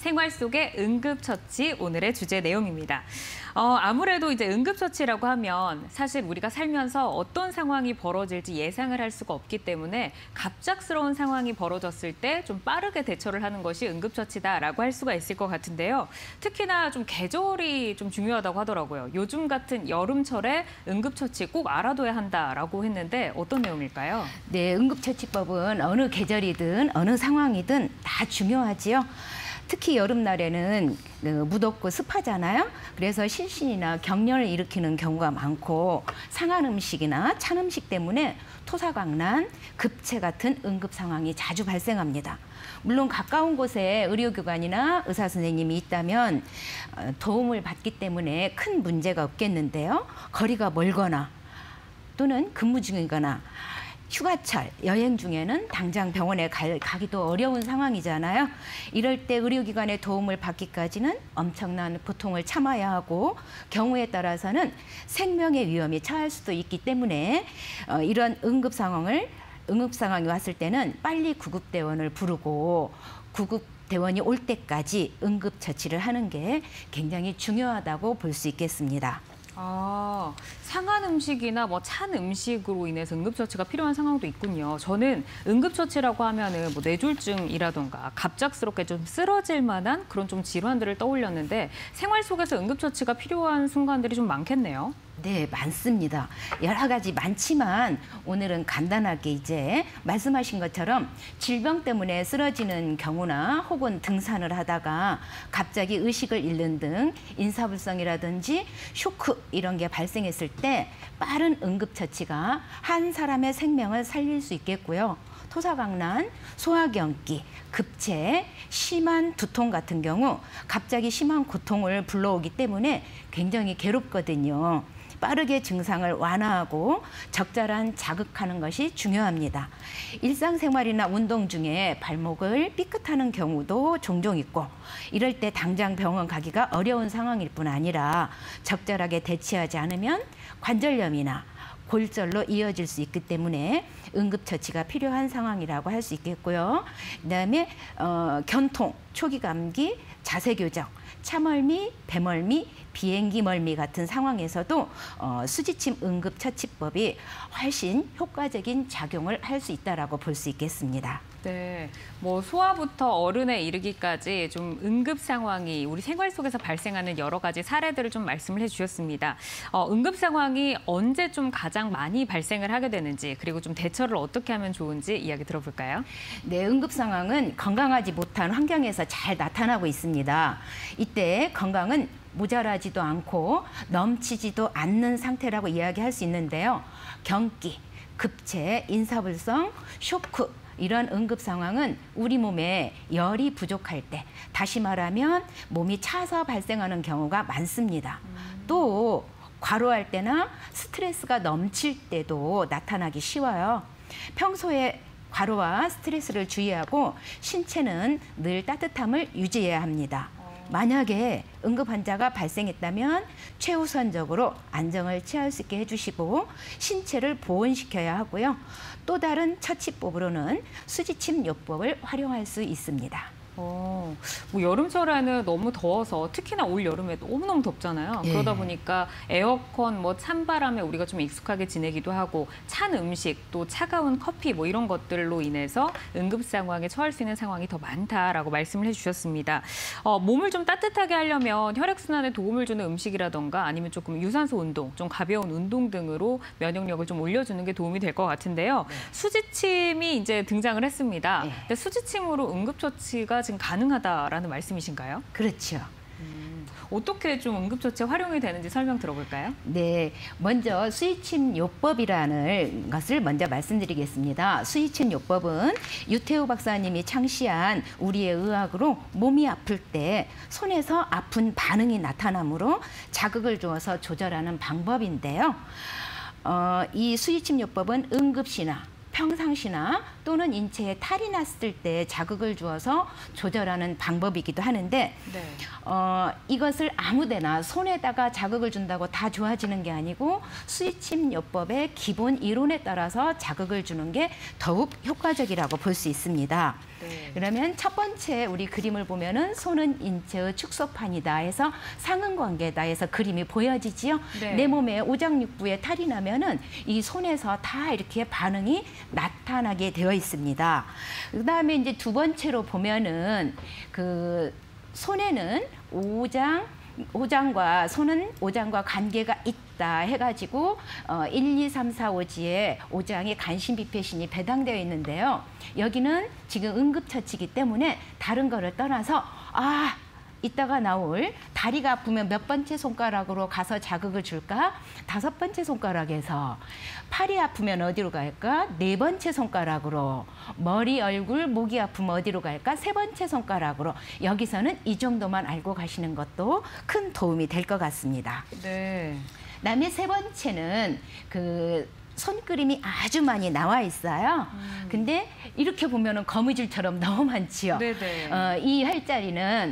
생활 속의 응급처치 오늘의 주제 내용입니다. 아무래도 이제 응급처치라고 하면 사실 우리가 살면서 어떤 상황이 벌어질지 예상을 할 수가 없기 때문에 갑작스러운 상황이 벌어졌을 때 좀 빠르게 대처를 하는 것이 응급처치다라고 할 수가 있을 것 같은데요. 특히나 좀 계절이 좀 중요하다고 하더라고요. 요즘 같은 여름철에 응급처치 꼭 알아둬야 한다라고 했는데 어떤 내용일까요? 네, 응급처치법은 어느 계절이든 어느 상황이든 다 중요하지요. 특히 여름날에는 무덥고 습하잖아요. 그래서 실신이나 경련을 일으키는 경우가 많고 상한 음식이나 찬 음식 때문에 토사광난, 급체 같은 응급 상황이 자주 발생합니다. 물론 가까운 곳에 의료기관이나 의사 선생님이 있다면 도움을 받기 때문에 큰 문제가 없겠는데요. 거리가 멀거나 또는 근무 중이거나 휴가철, 여행 중에는 당장 병원에 가기도 어려운 상황이잖아요. 이럴 때 의료기관의 도움을 받기까지는 엄청난 고통을 참아야 하고 경우에 따라서는 생명의 위험에 처할 수도 있기 때문에 이런 응급 상황이 왔을 때는 빨리 구급대원을 부르고 구급대원이 올 때까지 응급처치를 하는 게 굉장히 중요하다고 볼 수 있겠습니다. 상한 음식이나 뭐 찬 음식으로 인해서 응급처치가 필요한 상황도 있군요. 저는 응급처치라고 하면은 뭐 뇌졸중이라던가 갑작스럽게 좀 쓰러질 만한 그런 좀 질환들을 떠올렸는데 생활 속에서 응급처치가 필요한 순간들이 좀 많겠네요. 네, 많습니다. 여러 가지 많지만 오늘은 간단하게 이제 말씀하신 것처럼 질병 때문에 쓰러지는 경우나 혹은 등산을 하다가 갑자기 의식을 잃는 등 인사불성이라든지 쇼크 이런 게 발생했을 때 빠른 응급처치가 한 사람의 생명을 살릴 수 있겠고요. 토사광난, 소화경기, 급체, 심한 두통 같은 경우 갑자기 심한 고통을 불러오기 때문에 굉장히 괴롭거든요. 빠르게 증상을 완화하고 적절한 자극하는 것이 중요합니다. 일상생활이나 운동 중에 발목을 삐끗하는 경우도 종종 있고 이럴 때 당장 병원 가기가 어려운 상황일 뿐 아니라 적절하게 대처하지 않으면 관절염이나 골절로 이어질 수 있기 때문에 응급처치가 필요한 상황이라고 할 수 있겠고요. 그다음에 견통, 초기 감기, 자세 교정, 차멀미, 배멀미, 비행기 멀미 같은 상황에서도 수지침 응급처치법이 훨씬 효과적인 작용을 할 수 있다라고 볼 수 있겠습니다. 네, 뭐 소아부터 어른에 이르기까지 좀 응급 상황이 우리 생활 속에서 발생하는 여러 가지 사례들을 좀 말씀을 해주셨습니다. 응급 상황이 언제 좀 가장 많이 발생을 하게 되는지 그리고 좀 대처를 어떻게 하면 좋은지 이야기 들어볼까요? 네, 응급 상황은 건강하지 못한 환경에서 잘 나타나고 있습니다. 이때 건강은 모자라지도 않고 넘치지도 않는 상태라고 이야기할 수 있는데요. 경기, 급체, 인사불성, 쇼크 이런 응급 상황은 우리 몸에 열이 부족할 때, 다시 말하면 몸이 차서 발생하는 경우가 많습니다. 또 과로할 때나 스트레스가 넘칠 때도 나타나기 쉬워요. 평소에 과로와 스트레스를 주의하고 신체는 늘 따뜻함을 유지해야 합니다. 만약에 응급 환자가 발생했다면 최우선적으로 안정을 취할 수 있게 해주시고 신체를 보온시켜야 하고요. 또 다른 처치법으로는 수지침 요법을 활용할 수 있습니다. 뭐 여름철에는 너무 더워서 특히나 올 여름에 너무너무 덥잖아요. 예. 그러다 보니까 에어컨, 뭐 찬바람에 우리가 좀 익숙하게 지내기도 하고 찬 음식, 또 차가운 커피 뭐 이런 것들로 인해서 응급 상황에 처할 수 있는 상황이 더 많다라고 말씀을 해주셨습니다. 몸을 좀 따뜻하게 하려면 혈액순환에 도움을 주는 음식이라던가 아니면 조금 유산소 운동, 좀 가벼운 운동 등으로 면역력을 좀 올려주는 게 도움이 될 것 같은데요. 네. 수지침이 이제 등장을 했습니다. 네. 근데 수지침으로 응급처치가 지금 가능하다라는 말씀이신가요? 그렇죠. 어떻게 좀 응급처치에 활용이 되는지 설명 들어볼까요? 네, 먼저 수지침 요법이라는 것을 먼저 말씀드리겠습니다. 수지침 요법은 유태우 박사님이 창시한 우리의 의학으로 몸이 아플 때 손에서 아픈 반응이 나타나므로 자극을 주어서 조절하는 방법인데요. 이 수지침 요법은 응급시나 평상시나 또는 인체에 탈이 났을 때 자극을 주어서 조절하는 방법이기도 하는데 네. 이것을 아무데나 손에다가 자극을 준다고 다 좋아지는 게 아니고 수지침요법의 기본 이론에 따라서 자극을 주는 게 더욱 효과적이라고 볼 수 있습니다. 네. 그러면 첫 번째 우리 그림을 보면은 손은 인체의 축소판이다 해서 상응관계다 해서 그림이 보여지지요. 네. 내 몸에 오장육부에 탈이 나면은 이 손에서 다 이렇게 반응이 나타나게 되어 있습니다. 그다음에 이제 두 번째로 보면은 그 손에는 오장과 손은 오장과 관계가 있다 해가지고 1, 2, 3, 4, 5지에 오장의 간신비폐신이 배당되어 있는데요. 여기는 지금 응급처치이기 때문에 다른 거를 떠나서 이따가 나올 다리가 아프면 몇 번째 손가락으로 가서 자극을 줄까? 5번째 손가락에서. 팔이 아프면 어디로 갈까? 4번째 손가락으로. 머리, 얼굴, 목이 아프면 어디로 갈까? 3번째 손가락으로. 여기서는 이 정도만 알고 가시는 것도 큰 도움이 될 것 같습니다. 네. 그다음에 세 번째는 그 손그림이 아주 많이 나와 있어요. 근데 이렇게 보면은 거미줄처럼 너무 많지요. 네네. 이 혈자리는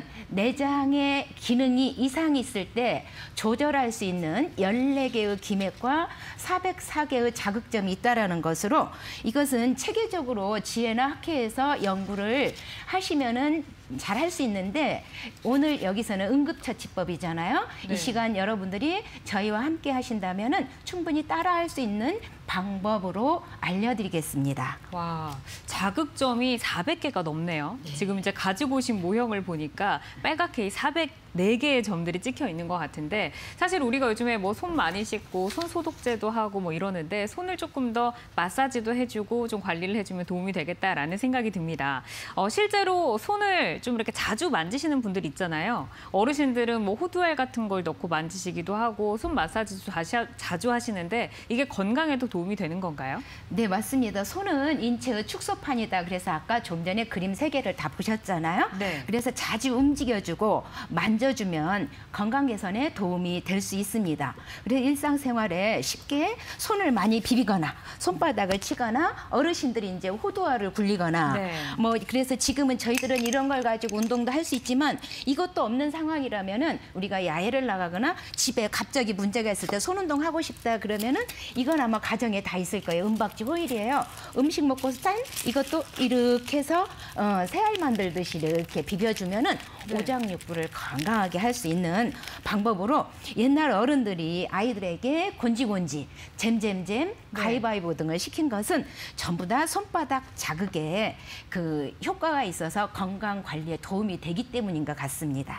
내장의 기능이 이상이 있을 때 조절할 수 있는 14개의 기맥과 404개의 자극점이 있다라는 것으로 이것은 체계적으로 지혜나 학회에서 연구를 하시면은 잘 할 수 있는데 오늘 여기서는 응급처치법이잖아요. 네. 이 시간 여러분들이 저희와 함께 하신다면은 충분히 따라할 수 있는 방법으로 알려드리겠습니다. 와, 자극점이 400개가 넘네요. 지금 이제 가지고 오신 모형을 보니까 빨갛게 404개의 점들이 찍혀 있는 것 같은데 사실 우리가 요즘에 뭐 손 많이 씻고 손 소독제도 하고 뭐 이러는데 손을 조금 더 마사지도 해주고 좀 관리를 해주면 도움이 되겠다라는 생각이 듭니다. 실제로 손을 좀 이렇게 자주 만지시는 분들 있잖아요. 어르신들은 뭐 호두알 같은 걸 넣고 만지시기도 하고 손 마사지도 자주 하시는데 이게 건강에도 도움이 되는 건가요? 네, 맞습니다. 손은 인체의 축소판이다. 그래서 아까 좀 전에 그림 3개를 다 보셨잖아요. 네. 그래서 자주 움직여주고 만져주면 건강 개선에 도움이 될 수 있습니다. 그래서 일상생활에 쉽게 손을 많이 비비거나 손바닥을 치거나 어르신들이 이제 호두알을 굴리거나 네. 뭐 그래서 지금은 저희들은 이런 걸 가지고 운동도 할 수 있지만 이것도 없는 상황이라면은 우리가 야외를 나가거나 집에 갑자기 문제가 있을 때 손 운동 하고 싶다 그러면은 이건 아마 가정에 다 있을 거예요. 은박지 호일이에요. 음식 먹고 싼 이것도 이렇게 해서 새알 만들듯이 이렇게 비벼주면은 네. 오장육부를 건강하게 할 수 있는 방법으로 옛날 어른들이 아이들에게 곤지곤지, 잼잼잼, 가위바위보 등을 시킨 것은 전부 다 손바닥 자극에 그 효과가 있어서 건강 관리에 도움이 되기 때문인 것 같습니다.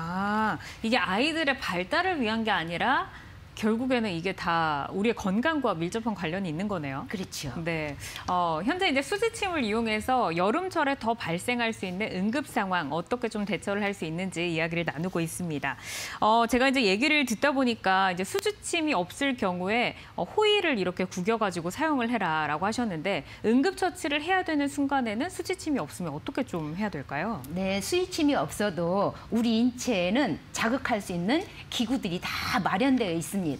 이게 아이들의 발달을 위한 게 아니라 결국에는 이게 다 우리의 건강과 밀접한 관련이 있는 거네요. 그렇죠. 네. 현재 이제 수지침을 이용해서 여름철에 더 발생할 수 있는 응급 상황 어떻게 좀 대처를 할 수 있는지 이야기를 나누고 있습니다. 제가 이제 얘기를 듣다 보니까 이제 수지침이 없을 경우에 호일을 이렇게 구겨가지고 사용을 해라라고 하셨는데 응급처치를 해야 되는 순간에는 수지침이 없으면 어떻게 좀 해야 될까요? 네, 수지침이 없어도 우리 인체에는 자극할 수 있는 기구들이 다 마련되어 있습니다.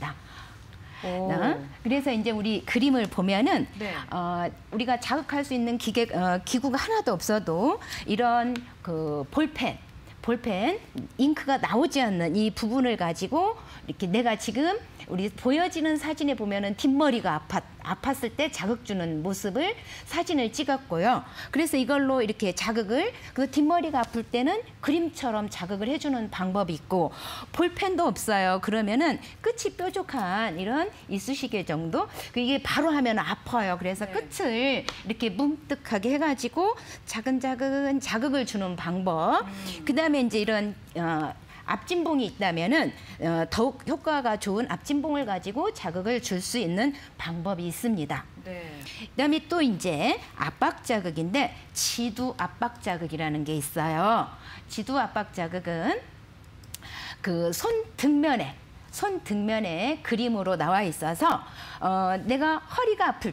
그래서 이제 우리 그림을 보면은 네. 우리가 자극할 수 있는 기구가 하나도 없어도 이런 그 볼펜, 잉크가 나오지 않는 이 부분을 가지고 이렇게 내가 지금 우리 보여지는 사진에 보면은 뒷머리가 아팠을 때 자극 주는 모습을 사진을 찍었고요. 그래서 이걸로 이렇게 자극을 그 뒷머리가 아플 때는 그림처럼 자극을 해주는 방법이 있고 볼펜도 없어요. 그러면은 끝이 뾰족한 이런 이쑤시개 정도 이게 바로 하면 아파요. 그래서 네. 끝을 이렇게 뭉뜩하게 해가지고 차근차근 자극을 주는 방법. 그다음에 이제 이런 앞진봉이 있다면은 더욱 효과가 좋은 앞진봉을 가지고 자극을 줄 수 있는 방법이 있습니다. 네. 그다음에 또 이제 압박 자극인데 지두 압박 자극이라는 게 있어요. 지두 압박 자극은 그 손 등면에 그림으로 나와 있어서 내가 허리가 아플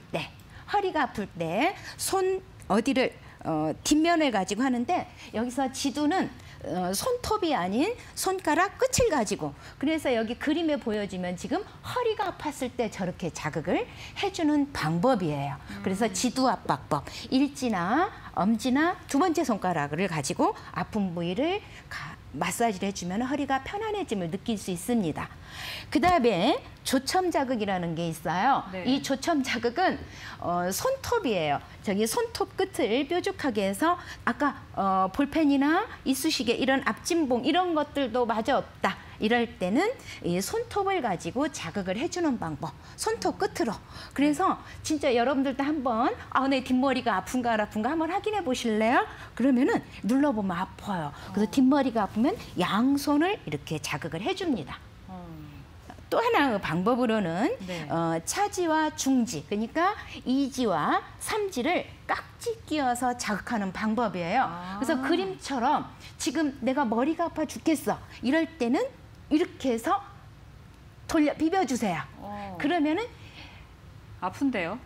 때 손 어디를 뒷면을 가지고 하는데 여기서 지두는 손톱이 아닌 손가락 끝을 가지고, 그래서 여기 그림에 보여지면 지금 허리가 아팠을 때 저렇게 자극을 해주는 방법이에요. 그래서 지두압박법, 일지나 엄지나 두 번째 손가락을 가지고 아픈 부위를 마사지를 해주면 허리가 편안해짐을 느낄 수 있습니다. 그다음에 조첨 자극이라는 게 있어요. 네. 이 조첨 자극은 손톱이에요. 저기 손톱 끝을 뾰족하게 해서 아까 볼펜이나 이쑤시개 이런 앞진봉 이런 것들도 마저 없다. 이럴 때는 이 손톱을 가지고 자극을 해주는 방법. 손톱 끝으로. 그래서 진짜 여러분들도 한번 내 뒷머리가 아픈가 안 아픈가 한번 확인해 보실래요? 그러면은 눌러보면 아파요. 그래서 뒷머리가 아프면 양손을 이렇게 자극을 해줍니다. 또 하나 방법으로는 네. 차지와 중지, 그러니까 2지와 3지를 깍지 끼워서 자극하는 방법이에요. 그래서 그림처럼 지금 내가 머리가 아파 죽겠어. 이럴 때는 이렇게 해서 돌려 비벼주세요. 그러면은 아픈데요?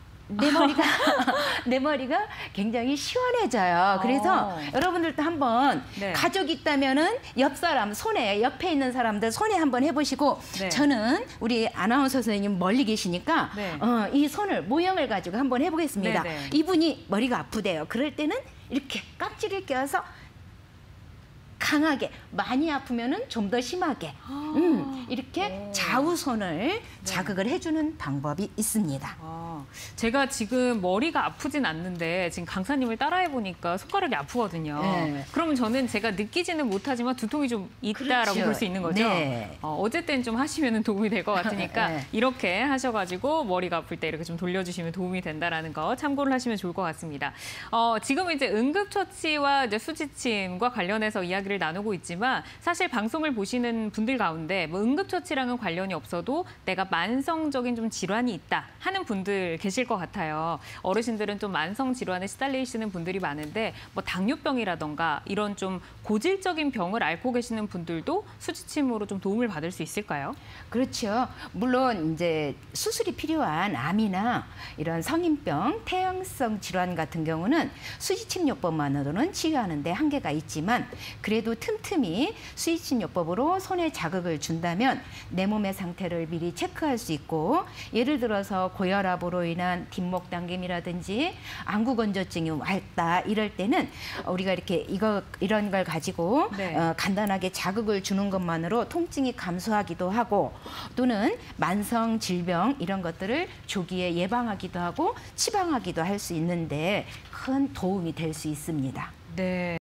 내 머리가 굉장히 시원해져요. 그래서 여러분들도 한번 네. 가족 있다면은 옆 사람 손에 옆에 있는 사람들 손에 한번 해보시고 네. 저는 우리 아나운서 선생님 멀리 계시니까 네. 이 손을 모형을 가지고 한번 해보겠습니다. 네, 네. 이분이 머리가 아프대요. 그럴 때는 이렇게 깍지를 껴서 강하게, 많이 아프면은 좀 더 심하게 이렇게 좌우손을 자극을 해주는 방법이 있습니다. 제가 지금 머리가 아프진 않는데 지금 강사님을 따라해 보니까 손가락이 아프거든요. 네. 그러면 저는 제가 느끼지는 못하지만 두통이 좀 있다라고 그렇죠. 볼 수 있는 거죠. 네. 어쨌든 좀 하시면 도움이 될 것 같으니까 네. 이렇게 하셔가지고 머리가 아플 때 이렇게 좀 돌려주시면 도움이 된다라는 거 참고를 하시면 좋을 것 같습니다. 지금 이제 응급처치와 이제 수지침과 관련해서 이야기를 나누고 있지만 사실 방송을 보시는 분들 가운데 뭐 응급처치랑은 관련이 없어도 내가 만성적인 좀 질환이 있다 하는 분들 계실 것 같아요. 어르신들은 좀 만성 질환에 시달리시는 분들이 많은데 뭐 당뇨병이라던가 이런 좀 고질적인 병을 앓고 계시는 분들도 수지침으로 좀 도움을 받을 수 있을까요? 그렇죠. 물론 이제 수술이 필요한 암이나 이런 성인병, 퇴행성 질환 같은 경우는 수지침요법만으로는 치유하는 데 한계가 있지만 그래도 틈틈이 수지침요법으로 손에 자극을 준다면 내 몸의 상태를 미리 체크할 수 있고 예를 들어서 고혈압으로 인한 뒷목 당김이라든지 안구 건조증이 왔다 이럴 때는 우리가 이렇게 이런 걸 가지고 네. 간단하게 자극을 주는 것만으로 통증이 감소하기도 하고 또는 만성 질병 이런 것들을 조기에 예방하기도 하고 치방하기도 할 수 있는데 큰 도움이 될 수 있습니다. 네.